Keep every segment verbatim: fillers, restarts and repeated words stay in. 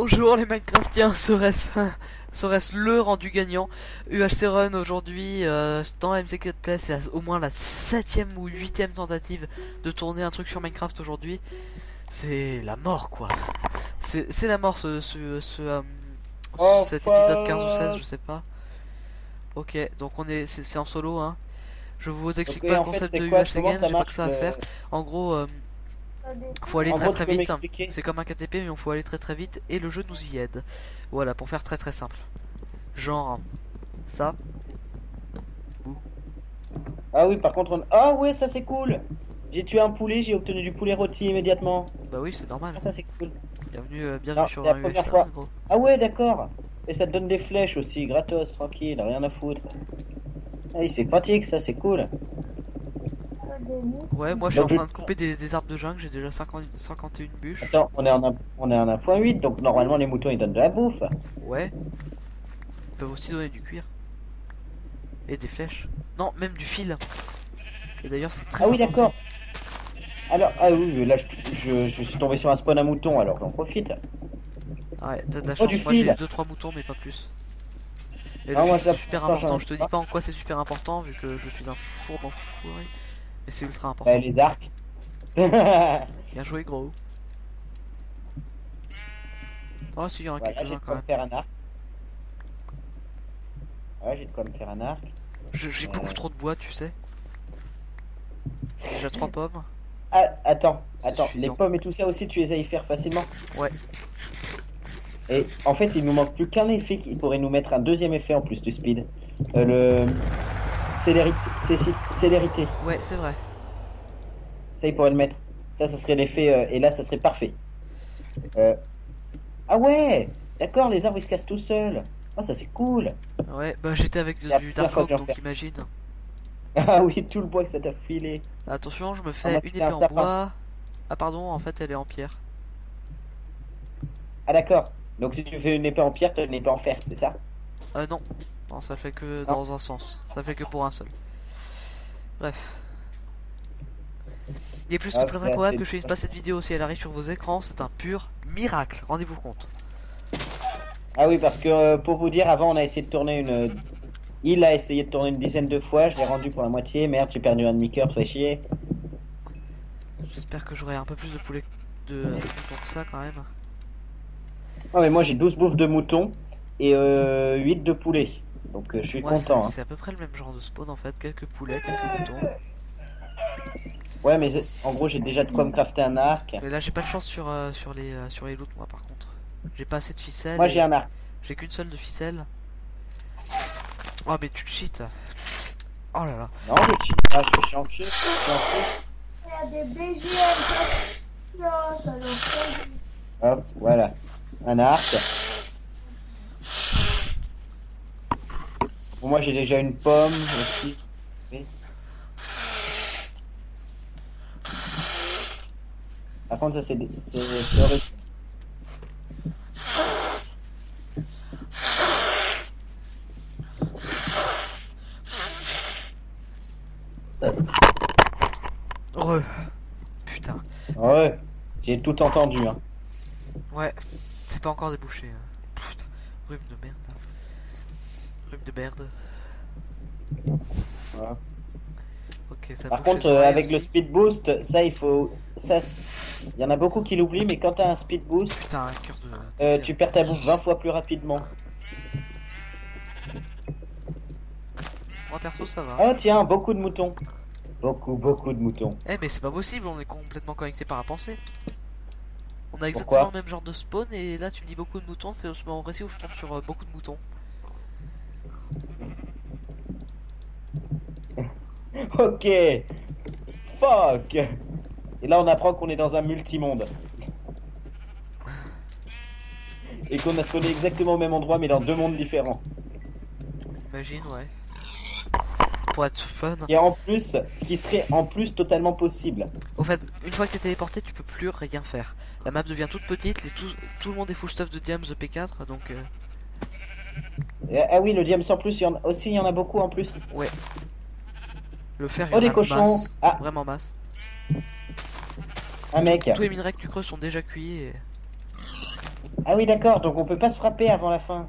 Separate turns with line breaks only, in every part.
Bonjour les Minecraftiens, serait-ce serait-ce le rendu gagnant? U H C Run aujourd'hui euh, dans M C quatre Play, c'est au moins la septième ou huitième tentative de tourner un truc sur Minecraft aujourd'hui. C'est la mort quoi. C'est la mort ce, ce, ce, euh,
Oh,
cet épisode quinze ou seize,
fuck.
je sais pas. Ok, donc on est c'est en solo hein. Je vous explique
Donc,
pas
et
le
en fait,
concept
c'est
de
quoi?
U H C
Comment
Game,
ça
j'ai pas que
marche
ça à
le...
faire. En gros, euh, faut aller
En
très
gros,
très
tu peux
vite.
m'expliquer?
C'est comme un K T P, mais on faut aller très très vite et le jeu nous y aide. Voilà, pour faire très très simple. Genre ça. Ouh.
Ah oui, par contre, on... Ah ouais, ça c'est cool. J'ai tué un poulet, j'ai obtenu du poulet rôti immédiatement.
Bah oui, c'est normal.
Ah, ça c'est cool.
Bienvenue, euh, bienvenue
Non,
sur
c'est la
un
première
U H C Run,
fois.
gros.
Ah ouais, d'accord. Et ça te donne des flèches aussi, gratos, tranquille, rien à foutre. Ah oui, c'est pratique, ça, c'est cool.
Ouais, moi je suis en
Donc, je-
train de couper des, des arbres de jungle, j'ai déjà cinquante, cinquante et une bûches.
Attends, on est en un... on est en un point huit, donc normalement les moutons ils donnent de la bouffe.
Ouais. Ils peuvent aussi donner du cuir. Et des flèches. Non, même du fil. Et d'ailleurs, c'est très
Ah oui,
important.
d'accord. Alors, ah oui, là je, je, je suis tombé sur un spawn à moutons, alors j'en profite.
Ah ouais, t'as de la
Oh,
chance.
du
Moi j'ai
fil.
deux trois moutons, mais pas plus. Et
Ah,
le
moi
fil
ça
c'est super
pour
important.
j'en ai
Je te dis
pas.
pas en quoi c'est super important, vu que je suis un fourbe enfoiré. Mais c'est ultra
Bah,
important.
les arcs.
Bien joué, gros. Oh, si, il y en a
Voilà, j'ai
quelques-uns
de
quand
quoi me
même.
faire un arc. Ouais, j'ai de quoi me faire un arc.
Je- J'ai
Euh,
beaucoup trop de bois, tu sais. J'ai déjà trois pommes.
Ah, attends,
C'est
attends, les
suffisant.
pommes et tout ça aussi, tu les as y faire facilement.
Ouais.
Et en fait, il nous manque plus qu'un effet qui pourrait nous mettre un deuxième effet en plus du speed. Euh, le célérité, céci- célérité.
Ouais, c'est vrai.
Ça, il pourrait le mettre. Ça, ça serait l'effet, euh, et là, ça serait parfait. Euh, Ah ouais, d'accord, les arbres ils se cassent tout seuls. Ah, ça c'est cool.
Ouais, bah j'étais avec
C'est
de-
la
du
première
Dark
fois
Oak,
que j'en
donc
fais.
imagine.
Ah oui, tout le bois que ça t'a filé.
Attention, je me
Ah,
fais
moi
une
c'était
épée
un
en
sapin.
bois. Ah pardon, en fait elle est en pierre.
Ah d'accord. Donc si tu fais une épée en pierre, tu as une épée en fer, c'est ça?
Euh non. Non, ça fait que
Non.
dans un sens. Ça fait que pour un seul. Bref. Il est plus que
Ah,
très très
c'est
probable
assez-
que je finisse pas cette vidéo si elle arrive sur vos écrans. C'est un pur miracle. Rendez-vous compte.
Ah oui, parce que euh, pour vous dire, avant on a essayé de tourner une. Il a essayé de tourner une dizaine de fois, je l'ai rendu pour la moitié. Merde, j'ai perdu un demi-cœur, ça fait chier.
J'espère que j'aurai un peu plus de poulet de, de moutons que ça quand même.
Ah mais moi j'ai douze bouffes de mouton et euh, huit de poulet. Donc euh, je suis
Moi c'est
content. Hein.
c'est à peu près le même genre de spawn en fait. Quelques poulets, quelques moutons.
Ouais, mais j'ai- en gros j'ai déjà de quoi me crafter un arc.
Mais là j'ai pas de chance sur, euh, sur les euh, sur les loots moi par contre. J'ai pas assez de ficelles
Moi j'ai
et
un arc.
j'ai qu'une seule de ficelle. Oh mais tu cheats. Oh là là.
Non, je cheat pas, je suis en chien, je suis en chien.
Il y a des B G M. Non, ça leur fait.
Hop, voilà. Un arc. Bon, moi j'ai déjà une pomme aussi. Oui. Par contre, ça c'est des- c'est c'est horrible.
Re. Putain.
Ouais, j'ai tout entendu. Hein.
Ouais. C'est pas encore débouché. hein. Putain. Rhume de merde. là. Rhume de merde.
Voilà.
Ok, ça
Par
bouche les
contre, euh,
oreilles
avec le
aussi.
speed boost, ça il faut. Ça, il y en a beaucoup qui l'oublient, mais quand t'as un speed boost,
Putain, un cœur de.
euh,
de
tu
pierre.
perds ta bouffe vingt fois plus rapidement.
Moi perso ça va.
Oh tiens, beaucoup de moutons. Beaucoup, beaucoup de moutons.
Eh mais c'est pas possible, on est complètement connecté par la pensée. On a exactement
Pourquoi?
le même genre de spawn et là tu me dis beaucoup de moutons, c'est au moment précis où je tombe sur euh, beaucoup de moutons.
Ok. Fuck. Et là, on apprend qu'on est dans un multimonde. Et qu'on a spawné exactement au même endroit, mais dans deux mondes différents.
Imagine, ouais. Pour être fun.
Et en plus, ce qui serait en plus totalement possible.
Au fait, une fois que t'es téléporté, tu peux plus rien faire. La map devient toute petite, les tout, tout le monde est full stuff de Diams de P quatre, donc euh,
Euh, Ah oui, le diamant en plus, il y en a aussi, il y en a beaucoup en plus.
ouais. Le fer, il y
Oh,
en
des
a
cochons.
masse,
Ah.
vraiment masse.
Un mec.
Tous les minerais que tu creuses sont déjà cuits et...
Ah oui, d'accord, donc on peut pas se frapper avant la fin.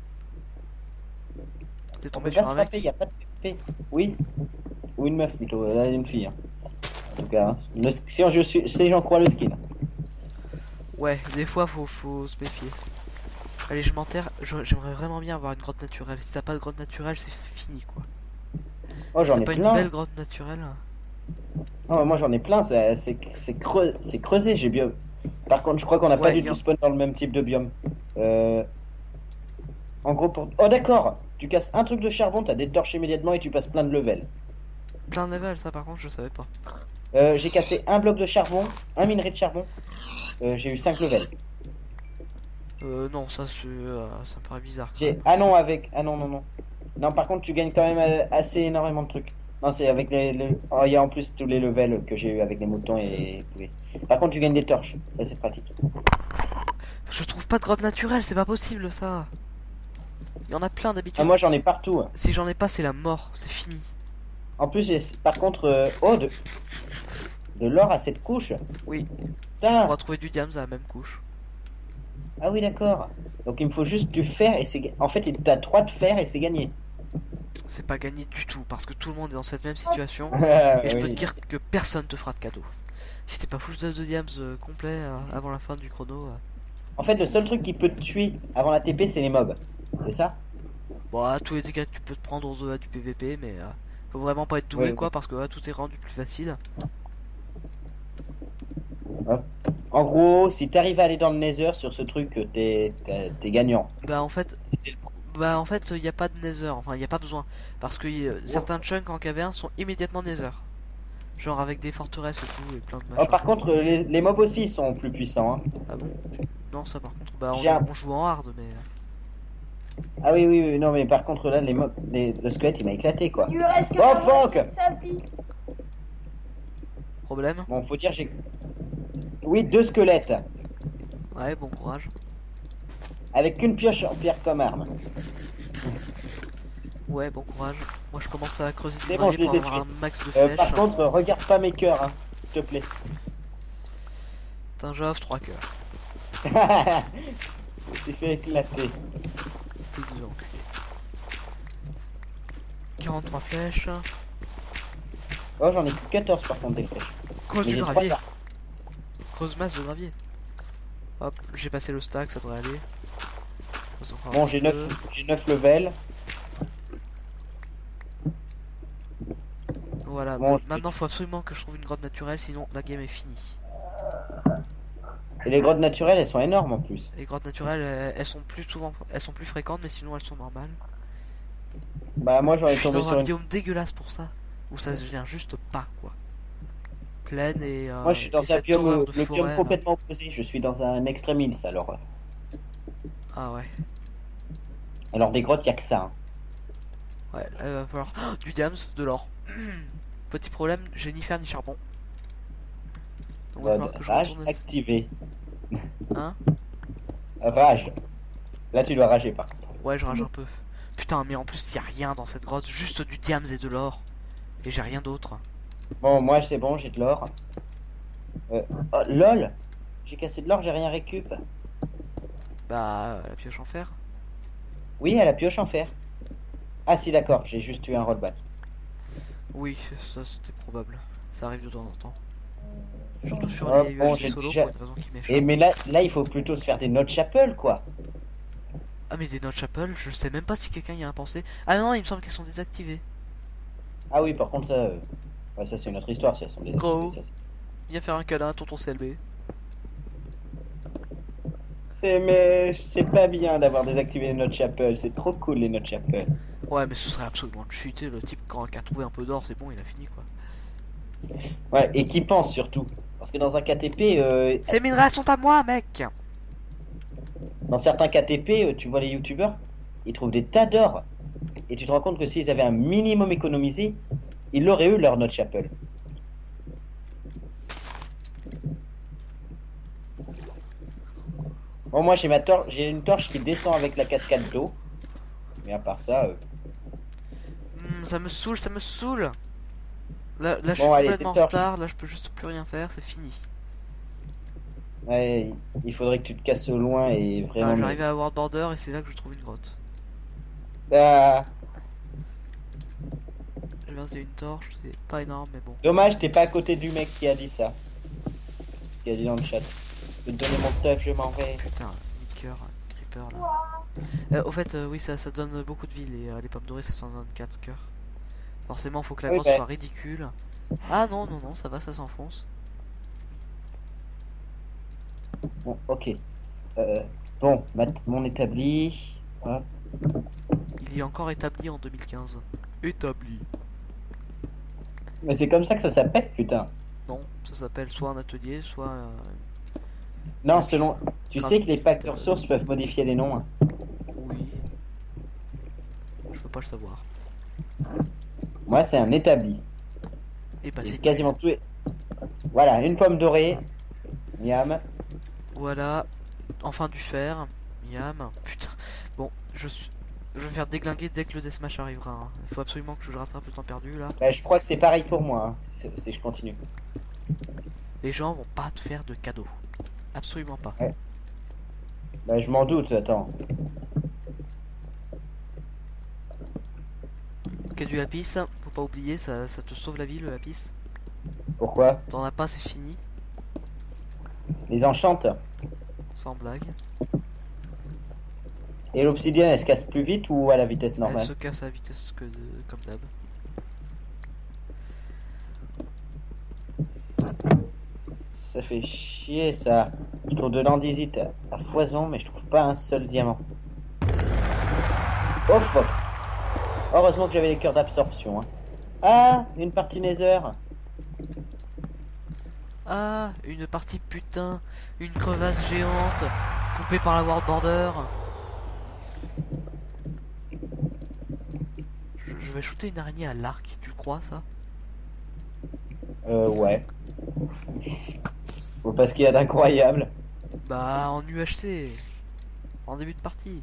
T'es
On
tombé
peut
sur
pas se
un
frapper,
mec.
y a pas de P V P. Oui, ou une meuf plutôt, là une fille. hein. En tout cas, hein. Le- si on- je suis, si j'en crois le skin.
Ouais, des fois faut, faut se méfier. Allez, je m'enterre. Je- J'aimerais vraiment bien avoir une grotte naturelle. Si t'as pas de grotte naturelle, c'est fini quoi.
Oh,
Si
j'en
t'as
ai
pas une
plein.
belle grotte naturelle.
Oh, moi j'en ai plein, c'est c'est- c'est creux, c'est creusé, j'ai bien. Par contre, je crois qu'on n'a pas
Ouais,
du
y
tout
en-
spawn dans le même type de biome. Euh, En gros, pour. Oh, d'accord! Tu casses un truc de charbon, t'as des torches immédiatement et tu passes plein de level.
plein de level, ça par contre, je savais pas.
Euh, j'ai cassé un bloc de charbon, un minerai de charbon, euh, j'ai eu cinq levels.
Euh, non, ça, c'est, euh, ça me paraît bizarre quand
J'ai.
même.
Ah non, avec. Ah non, non, non. Non, par contre, tu gagnes quand même euh, assez énormément de trucs. Non, c'est avec les. les- Oh, il y a en plus tous les levels que j'ai eu avec les moutons et. Oui. Par contre, tu gagnes des torches, ça c'est pratique.
Je trouve pas de grotte naturelle, c'est pas possible ça. Il y en a plein
Ah,
d'habitude.
moi j'en ai partout. hein.
Si j'en ai pas, c'est la mort, c'est fini.
En plus, j'ai. Par contre. euh, Oh, de. De l'or à cette couche.
Oui,
Putain!
on va trouver du diams à la même couche.
Ah oui, d'accord. Donc il me faut juste du fer et c'est. ga- En fait, t'as trois de fer et c'est gagné.
C'est pas gagné du tout, parce que tout le monde est dans cette même situation.
Ah,
Et je peux te
oui.
dire que personne te fera de cadeau. Si t'es pas full de diams euh, complet euh, avant la fin du chrono. euh,
En fait, le seul truc qui peut te tuer avant la T P, c'est les mobs. C'est ça?
Bon, à tous les dégâts que tu peux te prendre au delà du P V P, mais euh, faut vraiment pas être doué
Oui,
quoi,
oui.
parce que là, tout est rendu plus facile.
En gros, si t'arrives à aller dans le Nether sur ce truc, euh, t'es t'es- t'es gagnant.
Bah en fait,
C'était le-
bah en fait, il y a pas de Nether, enfin il y a pas besoin, parce que euh, certains chunks en caverne sont immédiatement Nether, genre avec des forteresses et tout et plein de
Oh,
machins.
par contre, euh, les, les mobs aussi sont plus puissants. hein.
Ah bon? Non, ça par contre, bah on,
J'ai un-
on joue en hard, mais euh,
Ah oui, oui, oui, non, mais par contre, là, les mobs, les- le squelette, il m'a éclaté, quoi.
Il lui reste que
Oh,
la
fuck!
moitié de sa vie.
problème.
Bon, faut dire, j'ai. Oui, deux squelettes.
Ouais, bon courage.
Avec une pioche en pierre comme arme.
Ouais, bon courage. Moi je commence à creuser du
C'est bon,
gravier
je les
pour
ai
avoir un
tués.
max de
Euh,
flèches.
par contre, euh, regarde pas mes cœurs, hein, s'il te plaît.
Putain, j'offre trois cœurs.
Tu fait éclater.
Fils de enculé. quarante-trois flèches.
Oh, j'en ai que quatorze par contre des flèches.
Creuse
Mais
du
j'ai
gravier.
trois
Creuse masse de gravier. Hop, j'ai passé le stack, ça devrait aller. Creuse encore un
Bon,
petit
j'ai
peu.
neuf, j'ai neuf levels.
Voilà,
Bon,
bon,
je-
maintenant faut absolument que je trouve une grotte naturelle, sinon la game est finie.
Et les grottes naturelles, elles sont énormes en plus.
Les grottes naturelles, elles, elles sont plus souvent, elles sont plus fréquentes, mais sinon elles sont normales.
Bah, moi, j'en
Je
ai
suis
tombé
dans
sur
un
une.
biome dégueulasse pour ça, où ça se vient juste pas quoi. Pleine et, euh,
Moi, je suis dans
et
un
cette
biome,
horreur
le
de
biome
forêt, là.
complètement opposé. Je suis dans un extreme hills alors.
Ah ouais,
Alors, des grottes, y a que ça. hein.
ouais, là, il va falloir oh, du diams, de l'or. Petit problème, j'ai ni fer ni charbon. Donc il va falloir
Mode
que je
rage
retourne.
activé.
Hein?
Rage. Là, tu dois rager par contre.
Ouais, je rage un peu. Putain, mais en plus, y a rien dans cette grotte, juste du diams et de l'or. Et j'ai rien d'autre.
Bon, moi, c'est bon, j'ai de l'or. Euh... Oh, lol. J'ai cassé de l'or, j'ai rien récup.
Bah, la pioche en fer.
Oui, à la pioche en fer. Ah, si, d'accord, j'ai juste eu un rollback.
Oui, ça c'était probable. Ça arrive de temps en temps. Surtout sur
Oh,
les
bon,
U H G
j'ai
solo
déjà-
pour une raison qui m'échappe.
Et mais là, là, il faut plutôt se faire des notes chapel, quoi.
Ah, mais des Notch Chapel, je sais même pas si quelqu'un y a pensé. Ah non, il me semble qu'elles sont désactivées.
Ah oui, par contre, ça, euh, ouais, ça c'est une autre histoire, si elles sont des
Gros.
ça, c'est-
Viens faire un câlin à tonton C L B.
C'est mais c'est pas bien d'avoir désactivé les notes chapel, c'est trop cool les notes chapel.
Ouais, mais ce serait absolument cheaté. Le type, quand il a trouvé un peu d'or, c'est bon, il a fini quoi.
Ouais, et qui pense surtout. Parce que dans un K T P, euh,
Ces minerais sont à moi, mec!
dans certains K T P, euh, tu vois les youtubeurs, ils trouvent des tas d'or. Et tu te rends compte que s'ils avaient un minimum économisé, ils l'auraient eu leur note chapel. Bon, moi j'ai ma torche, j'ai une torche qui descend avec la cascade d'eau. Mais à part ça, euh,
Hmm, ça me saoule, ça me saoule! Là, là je
Bon,
suis
allez,
complètement en
tes torches.
retard, là je peux juste plus rien faire, c'est fini.
Ouais, il faudrait que tu te casses au loin et vraiment.
Ah, j'arrive à World Border et c'est là que je trouve une grotte.
Ah,
J'ai vingt et une torches, c'est pas énorme mais bon.
dommage, t'es pas à côté du mec qui a dit ça. Qui a dit dans le chat. Je vais te donner mon stuff, je m'en vais.
Putain, Nicker, Creeper là. Euh, au fait, euh, oui, ça, ça donne beaucoup de vie, les, euh, les pommes dorées, ça s'en donne quatre cœurs. Forcément, faut que la
Oui,
grotte
bah.
soit ridicule. Ah non, non, non, ça va, ça s'enfonce.
Bon, ok. Euh, bon, mat- mon établi. Hop.
Il est encore établi en deux mille quinze. Établi.
Mais c'est comme ça que ça s'appelle, putain.
Non, ça s'appelle soit un atelier, soit... euh,
Non,
Ouais,
selon. Tu
grave.
sais que les facteurs sources peuvent modifier les noms. Hein.
Oui. Je veux pas le savoir.
Moi, c'est un établi.
Et bah
C'est
c'est
quasiment
nul.
tout. est- Voilà, une pomme dorée. Miam.
Voilà. Enfin du fer. Miam. Putain. Bon, je suis... Je vais me faire déglinguer dès que le deathmatch arrivera. Hein. Il faut absolument que je rattrape le temps perdu là.
Bah, je crois que c'est pareil pour moi. Hein, si, si je continue.
Les gens vont pas te faire de cadeaux. Absolument pas.
Bah, je m'en doute, attends.
Ok, du lapis, faut pas oublier, ça, ça te sauve la vie le lapis.
Pourquoi?
T'en as pas, c'est fini.
Les enchantes.
Sans blague.
Et l'obsidienne, elle se casse plus vite ou à la vitesse
Elle
normale?
se casse à la vitesse que de... comme d'hab.
Ça fait chier ça. Je trouve de l'andésite à foison, mais je trouve pas un seul diamant. Oh fuck. Heureusement que j'avais les cœurs d'absorption. Hein. Ah, une partie nether.
Ah, une partie putain, une crevasse géante, coupée par la world border. Je, je vais shooter une araignée à l'arc, tu le crois ça?
Euh, ouais. Faut pas ce qu'il y a d'incroyable.
Bah en U H C, en début de partie.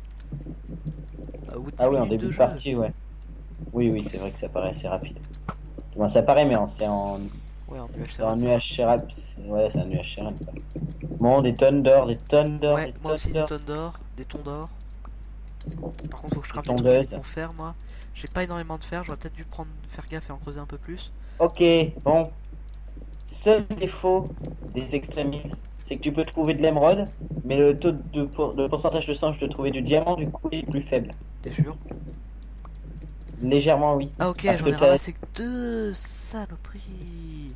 Au bout de dix
Ah oui, en
minutes
début de
jeu.
partie, ouais. Oui, oui, c'est vrai que ça paraît assez rapide. Bon, ça paraît, mais en- c'est en,
Ouais, en U H C.
c'est en
ça
U
va.
H C R A P. Ouais, c'est un U H C R A P. quoi. Bon, des tonnes d'or, des tonnes d'or,
Ouais,
des
moi aussi
tonnes
des
d'or.
tonnes d'or, des tons d'or. Par contre, faut que je crape des
tondeuses.
trucs avec mon fer, moi. J'ai pas énormément de fer, j'aurais peut-être dû prendre faire gaffe et en creuser un peu plus.
Ok, bon. Seul défaut des extrémistes, c'est que tu peux trouver de l'émeraude, mais le taux de, pour- de pourcentage de chance de trouver du diamant, du coup, est plus faible.
T'es sûr?
Légèrement, oui.
Ah ok,
Parce
j'en
que
ai
t'as-
ramassé que deux saloperies.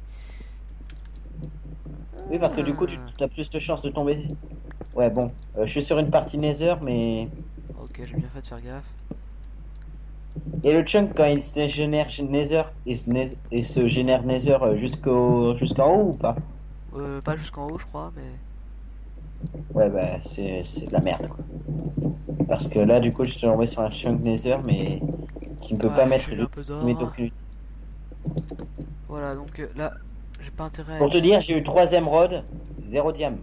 Oui, parce que du coup, tu as plus de chances de tomber. Ouais, bon. Euh, je suis sur une partie nether, mais.
Ok, j'ai bien fait de faire gaffe.
Et le chunk, quand il se génère nether, il se, nais- il se génère nether euh, jusqu'au jusqu'en haut ou pas?
Euh, pas jusqu'en haut, je crois, mais...
Ouais, bah, c'est c'est de la merde, quoi. Parce que là, du coup, je suis tombé sur un chunk nether, mais qui ne peut
Ouais,
pas mettre
j'ai eu un peu d'or.
mais d'aucune-
Voilà, donc euh, là, j'ai pas intérêt à...
Pour te dire, j'ai eu trois émeraudes, zéro diam.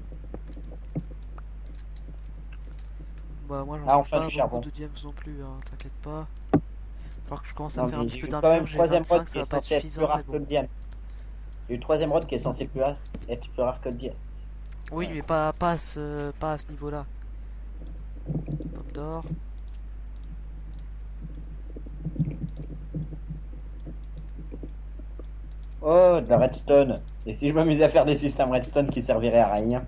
Bah moi j'en
Ah,
trouve
enfin,
pas
du
beaucoup
charbon.
de diams non plus, hein, t'inquiète pas. Faut que je commence à
Non,
me faire
mais
un petit
j'ai
peu
eu
d'un
quand même
mur, j'ai
trois émeraudes
vingt-cinq,
qui
ça
est
va pas être
censé être plus
suffisant,
rare
mais
que
bon.
le diam. J'ai eu trois émeraudes qui est censé plus rare, être plus rare que le diam.
Oui, mais pas, pas, à ce, pas à ce niveau-là. Pomme d'or.
Oh, de la redstone. Et si je m'amusais à faire des systèmes redstone qui serviraient à rien?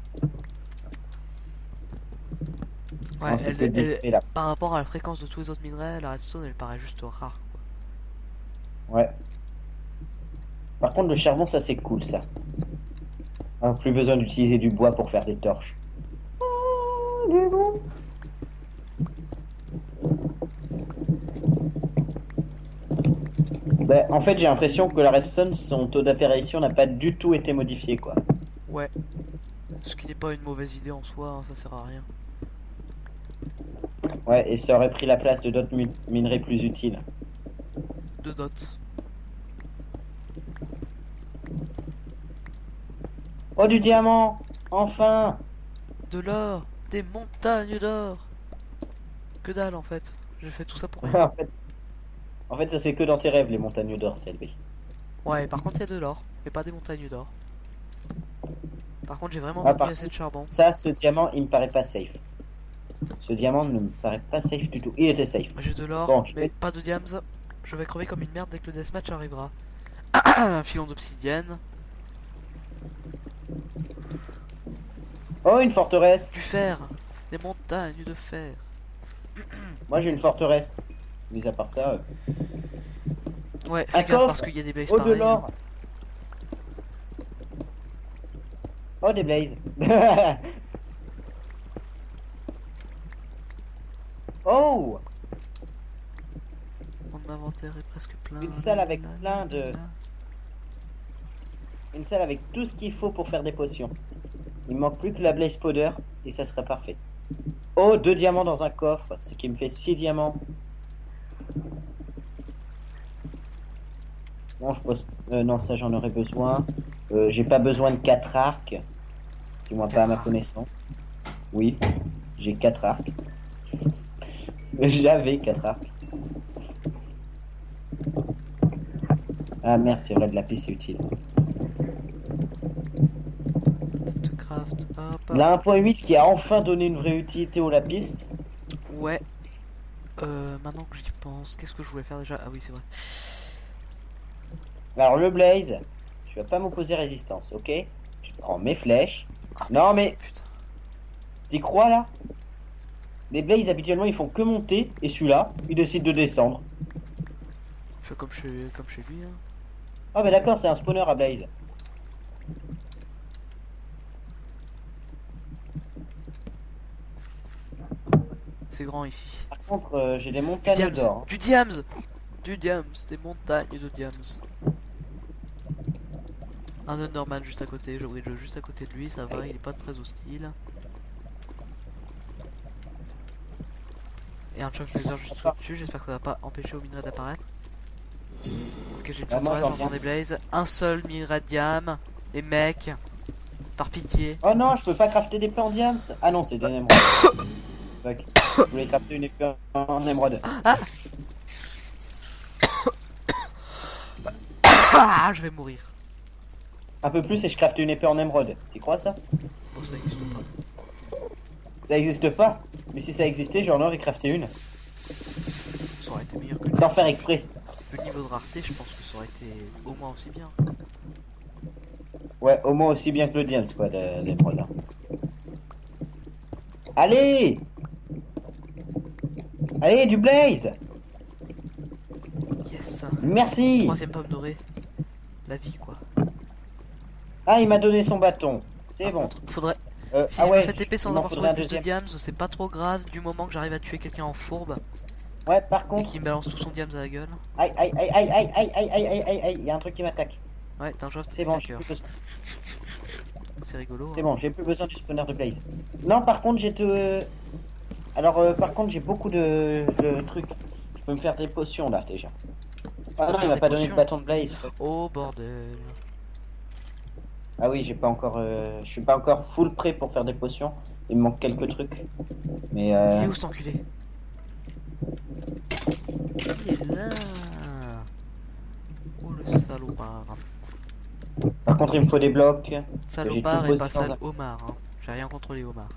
Ouais,
Non,
elle-
c'était de
elle-
l'X P là.
par rapport à la fréquence de tous les autres minerais, la redstone elle paraît juste rare, quoi.
Ouais. Par contre, le charbon, ça c'est cool ça. Ah, plus besoin d'utiliser du bois pour faire des torches. Ah, du bon. Bah, en fait, j'ai l'impression que la redstone, son taux d'apparition n'a pas du tout été modifié, quoi.
Ouais. Ce qui n'est pas une mauvaise idée en soi, hein, ça sert à rien.
Ouais, et ça aurait pris la place de d'autres mi- minerais plus utiles.
De dot.
Oh, du diamant! Enfin!
De l'or, des montagnes d'or. Que dalle en fait. J'ai fait tout ça pour rien.
en, fait, en fait, ça c'est que dans tes rêves, les montagnes d'or, c'est élevé.
Ouais, par contre il y a de l'or, mais pas des montagnes d'or. Par contre, j'ai vraiment
Ah,
pas
par
pris assez de charbon.
Ça, ce diamant, il me paraît pas safe. Ce diamant ne me paraît pas safe du tout. Il était safe.
J'ai de l'or,
Bon, je
mais
vais-
pas de diams. Je vais crever comme une merde dès que le deathmatch arrivera. Un filon d'obsidienne.
Oh, une forteresse.
Du fer. Des montagnes de fer.
Moi, j'ai une forteresse. Mis à part ça. euh,
Ouais,
Un
fais gaffe
coffre.
parce qu'il y a des blazes
Oh, de
pareils.
l'or. Oh, des blazes. Oh,
Mon inventaire est presque plein.
Une salle avec plein de- une salle avec tout ce qu'il faut pour faire des potions. Il me manque plus que la blaze powder et ça serait parfait. Oh, deux diamants dans un coffre, ce qui me fait six diamants. Bon, je pose... euh, non, ça j'en aurais besoin. Euh, j'ai pas besoin de quatre arcs. Du moins pas à ma
Quatre arcs.
connaissance. Oui, j'ai quatre arcs. J'avais quatre arcs. Ah merde, c'est vrai, de la piste c'est utile.
Type de craft. Hop.
La un point huit qui a enfin donné une vraie utilité au lapis.
Ouais. Euh, maintenant que j'y pense, qu'est-ce que je voulais faire déjà? Ah oui, c'est vrai.
Alors le blaze, je vais pas m'opposer résistance, ok? Je prends mes flèches. Non mais,
Putain.
t'y crois là? Les blazes habituellement ils font que monter et celui-là, il décide de descendre.
Je fais comme chez, comme chez lui. Hein.
Ah bah d'accord, c'est un spawner à blaze.
C'est grand ici.
Par contre, euh, j'ai des
Du
montagnes
diams.
d'or.
Du diams. Du diams. Des montagnes de diams. Un Underman juste à côté. Je brille juste à côté de lui. Ça va, il est pas très hostile. Et un chunk laser juste au-dessus. J'espère que ça va pas empêcher au minerai d'apparaître. Ok, j'ai une
Ah, moi,
forteresse,
j'en
j'entends
viens.
des blazes. Un seul minerai de diam. Les mecs. Par pitié.
Oh non, je peux pas crafter des plans en diams. Ah non, c'est des émeraudes. Fuck. Je voulais crafter une épée en émeraude.
Ah, je vais mourir.
Un peu plus et je crafte une épée en émeraude. Tu crois ça?
Bon, ça n'existe pas.
Ça existe pas. Mais si ça existait, j'en aurais crafté une.
Ça aurait été meilleur que le
Sans faire exprès.
Le niveau de rareté, je pense que ça aurait été au moins aussi bien.
Ouais, au moins aussi bien que le diams, quoi, de l'émeraude. Allez! Allez, du blaze!
Yes.
Merci!
Troisième pomme dorée. La vie, quoi.
Ah, il m'a donné son bâton. C'est
Par
bon.
contre, faudrait.
Euh,
Si
ah
je
ouais,
me fais T P sans
il m'en
avoir
faudrait
trouvé
un
plus de
deuxième.
diams, c'est pas trop grave du moment que j'arrive à tuer quelqu'un en fourbe
Ouais, par
et
contre.
qui me balance tout son diams à la gueule.
Aïe, aïe, aïe, aïe, aïe, aïe, aïe, aïe, aïe, aïe, aïe, il y a un truc qui m'attaque.
Ouais, t'as un job,
C'est bon, j'ai plus besoin.
C'est rigolo.
C'est
hein.
bon, j'ai plus besoin du spawner de blaze. Non, par contre, j'ai de. Alors, euh, par contre, j'ai beaucoup de... de trucs. Je peux me faire des potions là déjà. Ah non,
faire
il m'a
des
pas donné de
potions.
bâton de blaze.
Oh bordel.
Ah oui, j'ai pas encore. euh, Je suis pas encore full prêt pour faire des potions. Il me manque quelques trucs. Mais
Il
euh...
est où cet enculé? Il est là. Oh le salopard.
par contre, il me faut des blocs.
Salopard
tout
et pas
posé dans
sale
un-
homard. Hein. J'ai rien contre les homards.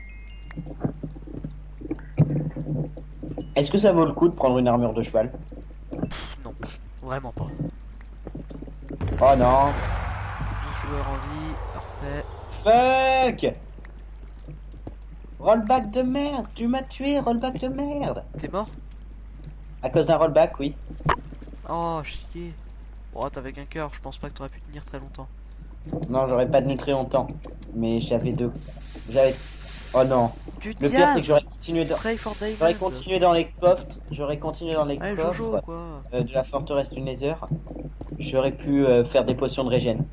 Est-ce que ça vaut le coup de prendre une armure de cheval?
Pff, non, vraiment pas.
Oh non.
douze joueurs en vie, parfait.
Fuck. Rollback de merde. Tu m'as tué, rollback de merde.
T'es mort?
À cause d'un rollback, oui.
Oh chier. Oh t'avais qu'un cœur, je pense pas que t'aurais pu tenir très longtemps.
Non, j'aurais pas tenu très longtemps. Mais j'avais deux. J'avais. Oh non.
Du
Le pire,
diable.
c'est que j'aurais continué dans.
Pray for David.
J'aurais continué dans les coffres. J'aurais continué dans les
Allez
coffres
Jojo quoi.
euh, de la forteresse du Nether. J'aurais pu euh, faire des potions de régène.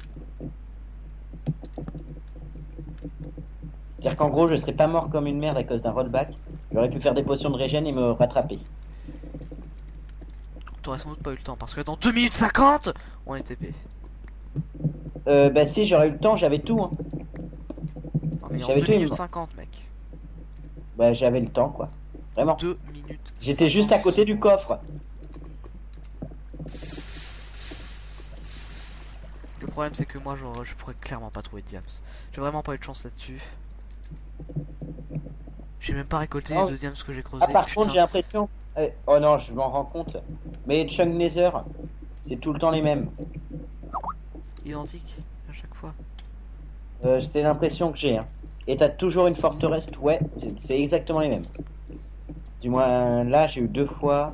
C'est-à-dire qu'en gros, je serais pas mort comme une merde à cause d'un rollback. J'aurais pu faire des potions de régène et me rattraper.
T'aurais sans doute pas eu le temps parce que dans deux minutes cinquante on est T P.
Euh, bah si, j'aurais eu le temps, j'avais tout. Hein.
Non mais en
J'avais
deux
tout,
minutes
moi.
cinquante mec.
Bah j'avais le temps, quoi. Vraiment.
deux minutes.
J'étais juste à côté du coffre.
Le problème c'est que moi genre, je pourrais clairement pas trouver de diams. J'ai vraiment pas eu de chance là-dessus. J'ai même pas récolté
Oh.
les deux diams que j'ai creusé.
Ah, par
Putain.
contre, j'ai l'impression. eh, Oh non, je m'en rends compte. Mais Chunk Nether, c'est tout le temps les mêmes.
Identique à chaque fois.
Euh, c'est l'impression que j'ai. Hein. Et t'as toujours une forteresse. Ouais, c'est c'est exactement les mêmes. Du moins, là, j'ai eu deux fois.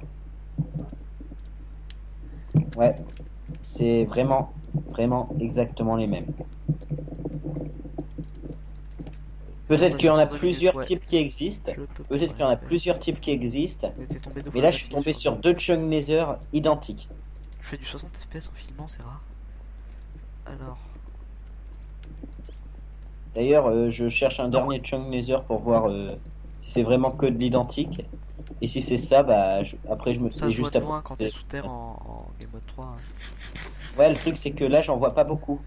Ouais, c'est vraiment, vraiment exactement les mêmes. Peut-être qu'il y en a
Fondation de
plusieurs
minutes, ouais.
types qui existent.
Je peux
Peut-être
pas
qu'il y en a
rêver.
plusieurs types qui existent.
On était tombé deux
Mais
fois
là,
la
je suis
d'affilée
tombé
sur
sur deux Chunk Nether identiques.
Je fais du soixante F P S en filmant, c'est rare. Alors,
D'ailleurs, euh, je cherche un dernier Chunk Nether pour voir euh, si c'est vraiment que de l'identique. Et si c'est ça, bah je- après je me
ça
et
se voit
juste
de
après.
loin quand t'es sous terre en, en Game Mode trois. hein.
Ouais, le truc c'est que là, j'en vois pas beaucoup.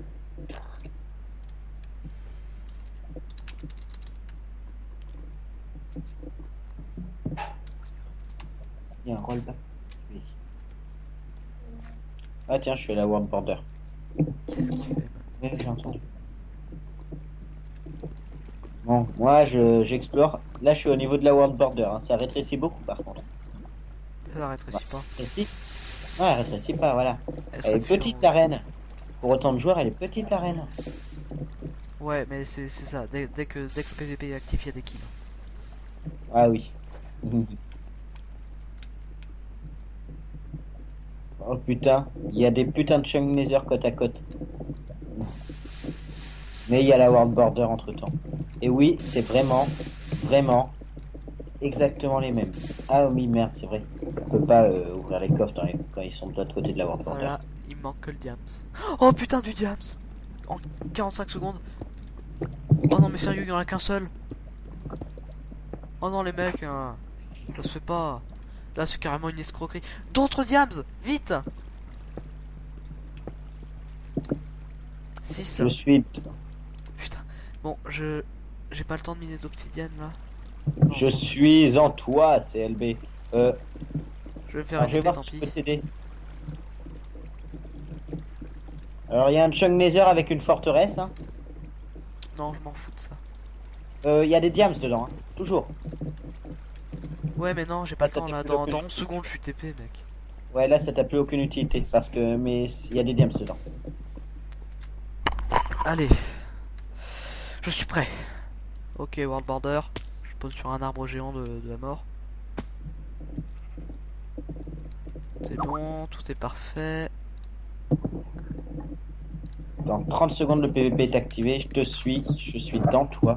Il y a un rollback. Oui. Ah tiens, je suis à la World Border.
Qu'est-ce qu'il fait maintenant?
Ouais, j'ai entendu. Bon, moi je j'explore. Là, je suis au niveau de la World Border. Hein. Ça rétrécit beaucoup par contre.
Ça rétrécit pas.
Rétrécit. Ouais, elle rétrécit pas, voilà.
Elle
Elle
serait
est
plus
petite
en-
l'arène. Pour autant de joueurs, elle est petite l'arène.
Ouais, mais c'est c'est ça. Dès, dès que, dès que le P V P est actif, il y a des kills.
Ah oui. Oh putain, il y a des putains de Chunk Nether côte à côte. Mais il y a la World Border entre temps. Et oui, c'est vraiment, vraiment, exactement les mêmes. Ah oui, merde, c'est vrai. On peut pas euh, ouvrir les coffres dans les- quand ils sont de l'autre côté de la World Border.
Voilà, il me manque que le diams. Oh putain, du diams! En quarante-cinq secondes. Oh non, mais sérieux, il y en a qu'un seul. Oh non, les mecs, hein, ça se fait pas. Là, c'est carrément une escroquerie. D'autres diams! Vite! six.
Je suis,
Putain. Bon, je. J'ai pas le temps de miner d'obsidienne là. Non,
je
non,
suis en toi, C L B. Euh,
Je vais me faire
alors, je vais
éliminer,
voir
tant
si je peux
pis.
t'aider. Alors il y a un Chunk Nether avec une forteresse. Hein.
Non, je m'en fous de ça.
Euh, Il y a des diams dedans, hein. Toujours.
Ouais, mais non, j'ai pas
Ah,
le
ça
temps
fait
là.
que
Dans,
le
dans
plus.
onze secondes, je suis T P, mec.
Ouais, là ça t'a plus aucune utilité parce que mais il y a des diams dedans.
Allez. Je suis prêt. Ok, World Border. Je pose sur un arbre géant de, de la mort. C'est bon, tout est parfait.
Dans trente secondes, le P V P est activé. Je te suis. Je suis dans toi.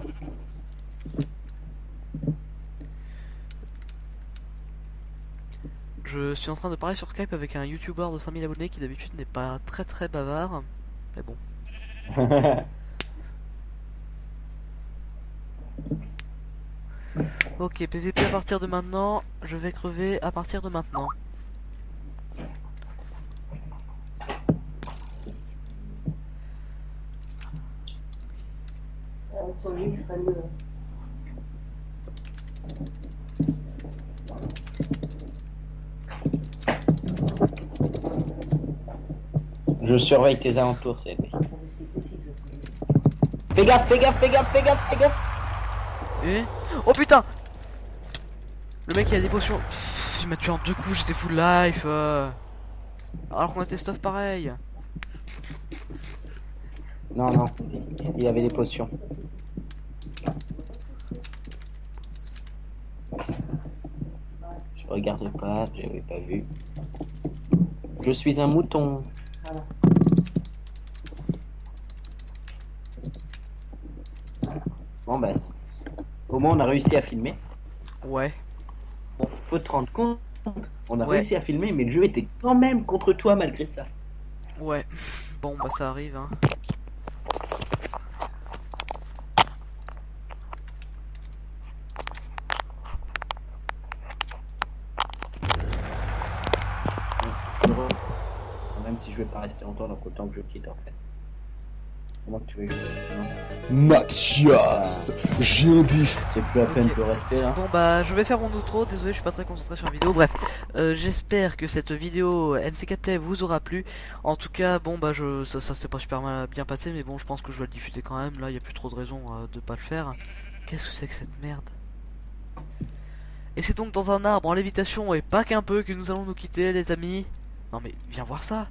Je suis en train de parler sur Skype avec un YouTuber de cinq mille abonnés qui d'habitude n'est pas très très bavard. Mais bon. Ok, P V P à partir de maintenant. Je vais crever à partir de maintenant.
Entre lui, ce serait mieux.
Je surveille tes alentours, c'est lui. Fais gaffe, fais gaffe, fais gaffe, fais gaffe, fais gaffe.
Et... Oh putain! Le mec il a des potions. Pff, il m'a tué en deux coups, j'étais full life. euh. Alors qu'on a des stuff pareil.
Non, non. Il y avait des potions. Je regarde pas, j'avais pas vu. Je suis un mouton.
Voilà.
Bon bah, c'est- au moins on a réussi à filmer.
Ouais.
Faut te rendre compte, on a
Ouais.
réussi à filmer, mais le jeu était quand même contre toi malgré ça.
Ouais. Bon bah ça arrive hein.
Même si je vais pas rester longtemps, donc autant que je quitte en fait. Comment tu veux jouer? Non.
Mathias, j'ai un diff.
C'est plus la peine
Ok.
de rester là.
Bon bah je vais faire mon outro, désolé je suis pas très concentré sur la vidéo, bref, euh, j'espère que cette vidéo M C quatre Play vous aura plu, en tout cas bon bah je ça, ça s'est pas super mal bien passé mais bon je pense que je vais le diffuser quand même, là il y a plus trop de raison euh, de pas le faire. Qu'est-ce que c'est que cette merde? Et c'est donc dans un arbre en lévitation et pas qu'un peu que nous allons nous quitter les amis. Non mais viens voir ça.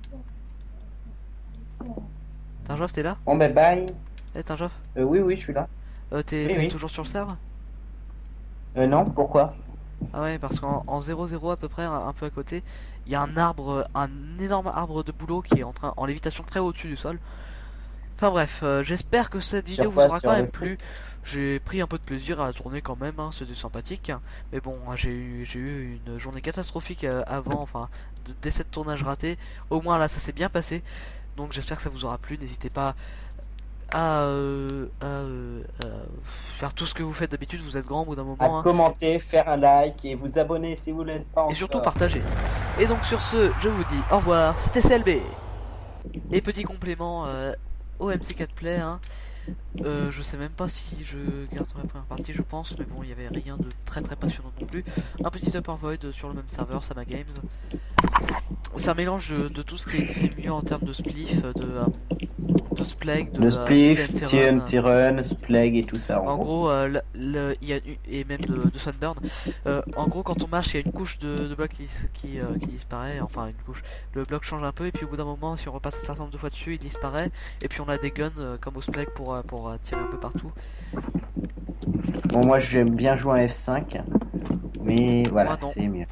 Tinjoff t'es là?
Bon bah bye.
Eh Tinjoff,
Euh, oui oui je suis là.
euh, t'es
Oui,
t'es
oui.
toujours sur le serveur?
Euh non, pourquoi?
Ah ouais, parce qu'en en zéro zéro à peu près, un, un peu à côté, il y a un arbre, un énorme arbre de bouleau qui est en train, en lévitation très au-dessus du sol. Enfin bref, euh, j'espère que cette vidéo vous
quoi,
aura
sur
quand
le
même plu. J'ai pris un peu de plaisir à la tourner quand même, hein, c'était sympathique. Mais bon, j'ai eu, j'ai eu une journée catastrophique euh, avant, enfin, de- dès cette tournage raté. Au moins là, ça s'est bien passé. Donc j'espère que ça vous aura plu. N'hésitez pas à, euh, à, euh, à faire tout ce que vous faites d'habitude. Vous êtes grand au bout d'un
À
moment. hein.
commenter, faire un like et vous abonner si vous ne l'êtes pas encore.
Et surtout partager. Et donc sur ce, je vous dis au revoir, c'était C L B. Et petit complément euh, au M C quatre Play, hein. euh, je sais même pas si je garderai la première partie, je pense, mais bon, il y avait rien de très très passionnant non plus. Un petit Upper Void sur le même serveur, Sama Games. C'est un mélange de, de tout ce qui est fait mieux en termes de spliff, de, euh, de Splague, de,
De
euh,
Spliff,
T
T
N
N
T
T Run, Splague et tout ça. En,
En
gros.
gros, euh, le, le- il y a eu- et même de, de Sunburn. Euh, en gros, quand on marche, il y a une couche de, de bloc qui, s- qui, euh, qui disparaît. Enfin, une couche. Le bloc change un peu, et puis au bout d'un moment, si on repasse un certain nombre de fois dessus, il disparaît. Et puis on a des guns euh, comme au Splague pour, euh, pour euh, tirer un peu partout.
Bon, moi j'aime bien jouer en F cinq, mais voilà,
Moi, non.
c'est mieux.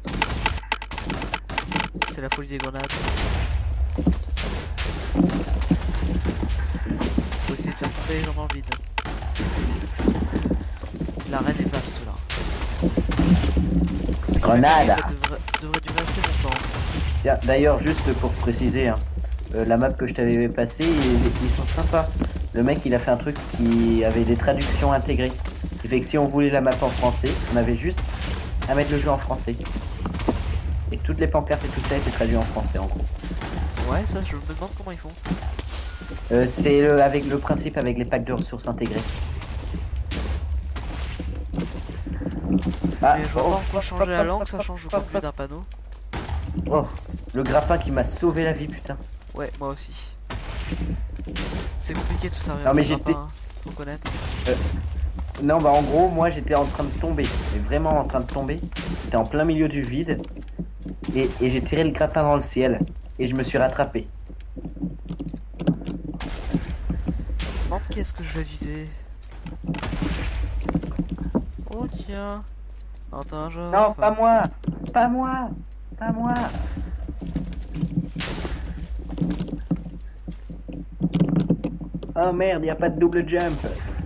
C'est la folie des grenades. Faut essayer de faire tomber les gens dans le vide. L'arène est vaste là. Ce qui fait que
Grenade.
la game devrait, devrait durer assez longtemps.
Tiens, d'ailleurs, juste pour préciser, hein, euh, la map que je t'avais passée, ils, ils sont sympas. Le mec, il a fait un truc qui avait des traductions intégrées. Ce qui fait que si on voulait la map en français, on avait juste à mettre le jeu en français. Et toutes les pancartes et tout ça étaient traduits en français, en gros.
Ouais, ça, je me demande comment ils font.
Euh, c'est le, avec le principe avec les packs de ressources intégrés. Ah,
Mais je vois
oh,
pas en quoi
oh,
changer
oh,
la
oh,
langue,
oh,
ça
oh,
change le
oh,
contenu d'un panneau.
oh, le grappin qui m'a sauvé la vie, putain.
Ouais, moi aussi. C'est compliqué de se servir
Non, mais
de
j'étais-
grappin, hein, faut connaître.
Non, bah en gros, moi j'étais en train de tomber, mais vraiment en train de tomber. J'étais en plein milieu du vide et, et j'ai tiré le grappin dans le ciel et je me suis rattrapé.
Je me demande qui est-ce que je vais viser. Oh tiens. Attends, je...
Non, pas moi, pas moi, pas moi. Oh merde, y a pas de double jump.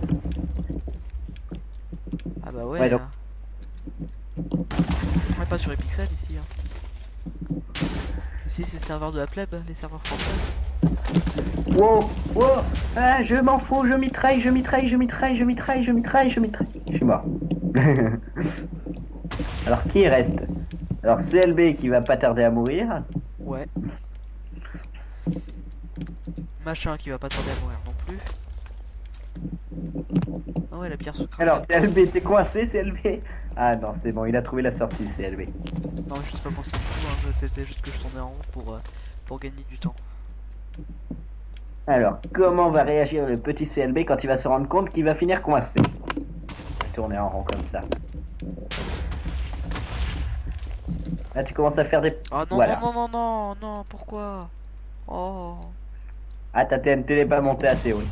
Ah bah ouais.
Ouais, donc-
hein. On est pas sur les pixels ici. Hein. Ici c'est le serveur de la plèbe, les serveurs français.
Wow, wow, ah, je m'en fous, je mitraille, je mitraille, je mitraille, je mitraille, je mitraille, je mitraille. Je suis mort. Alors qui reste? Alors C L B qui va pas tarder à mourir.
Ouais. Machin qui va pas tarder à mourir non plus. Ah ouais, la pierre se craque.
Alors C L B, t'es coincé C L B? Ah non, c'est bon, il a trouvé la sortie C L B.
Non, je sais pas penser du tout, hein. je- c'était juste que je tournais en rond pour, euh, pour gagner du temps.
Alors, comment va réagir le petit C L B quand il va se rendre compte qu'il va finir coincé? Il va tourner en rond comme ça. Là, tu commences à faire des...
Ah non,
Voilà.
non, non, non, non, non, pourquoi? Oh.
Ah, ta T N T n'est pas montée assez haute.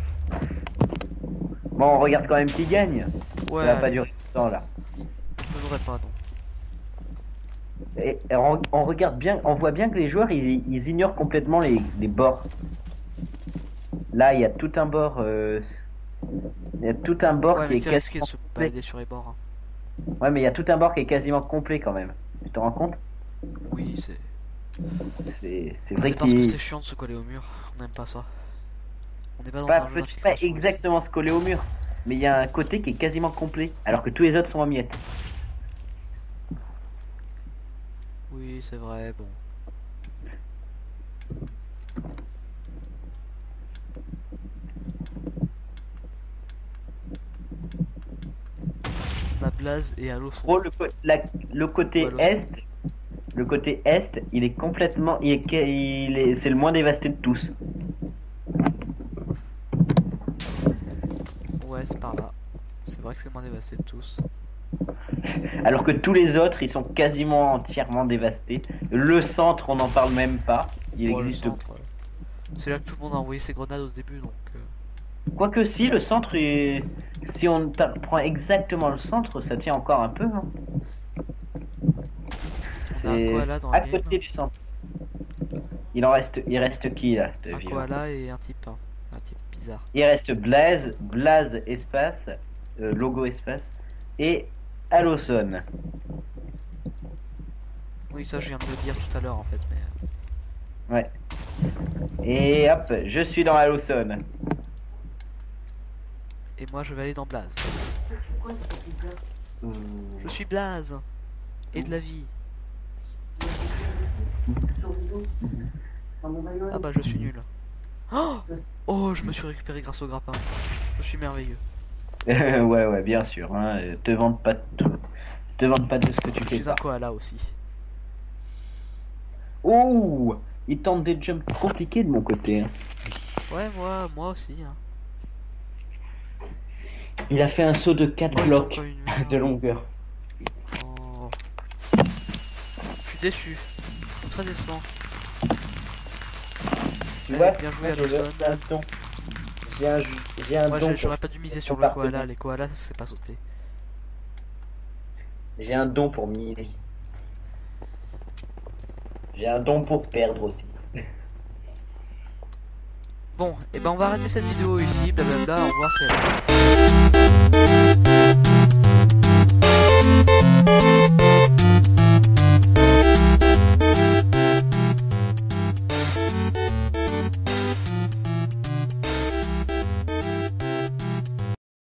Bon, on regarde quand même qui gagne.
Ouais,
Ça va pas
allez,
durer longtemps là.
je voudrais pas, non.
Et, et on, on regarde bien, on voit bien que les joueurs ils, ils ignorent complètement les, les bords. Là, il y a tout un bord. euh, Il y a tout un bord
Ouais,
qui
mais
est
c'est risqué de
quasiment
se
complet.
balader sur les bords. hein.
Ouais, mais il y a tout un bord qui est quasiment complet quand même. Tu te rends compte?
Oui, c'est.
C'est c'est vrai
C'est parce que
qu'il
c'est chiant de se coller au mur. On n'aime pas ça. On n'est pas dans
pas,
un jeu
peut- pas
d'infiltration.
exactement se coller au mur, mais il y a un côté qui est quasiment complet, alors que tous les autres sont en miettes.
Oui, c'est vrai, bon. Blaze et Halo sont...
Gros, le, co- la- le côté
Ouais, le-
est, le côté est, il est complètement, il est, il est, c'est le moins dévasté de tous.
Ouais, c'est par là. C'est vrai que c'est le moins dévasté de tous.
Alors que tous les autres, ils sont quasiment entièrement dévastés. Le centre, on n'en parle même pas. Il
Ouais, le
existe.
centre, ouais. C'est là que tout le monde a envoyé ses grenades au début, donc... euh,
Quoique si, le centre est... Si on pa- prend exactement le centre, ça tient encore un peu. Hein.
On a un
C'est
koala dans
à
le game.
côté du centre. Il en reste, il reste qui là de
Un
vivant
koala et un type, hein. Un type bizarre.
Il reste Blaze, Blaze espace, euh, logo espace, et Allison.
Oui, ça je viens de le dire tout à l'heure en fait, mais...
Ouais. Et hop, je suis dans Allison.
Et moi je vais aller dans Blaze.
Euh,
Je suis Blaze. Et de la vie. Ah bah je suis nul. Oh, oh, je me suis récupéré grâce au grappin. Je suis merveilleux.
ouais, ouais, bien sûr. Hein. euh, Te vante pas de tout. Te vante pas de ce que tu
Je
fais
suis un
pas.
koala aussi.
Oh, il tente des jumps compliqués de mon côté. Hein.
Ouais, moi, moi aussi. Hein.
Il a fait un saut de quatre
Oh, il
blocs
tente pas une
de
merde.
longueur.
Oh. Je suis déçu. Très décevant.
Tu
Ouais,
vois,
bien joué,
moi, j'ai
Allison.
j'ai un don. J'ai un, j'ai un
Moi
don.
j'aurais
Pour...
pas dû miser sur le
partenaire.
koala. Les koalas ça se fait pas sauter.
J'ai un don pour miser. J'ai un don pour perdre aussi.
Bon, et ben on va arrêter cette vidéo ici. Blablabla. Au revoir, c'est...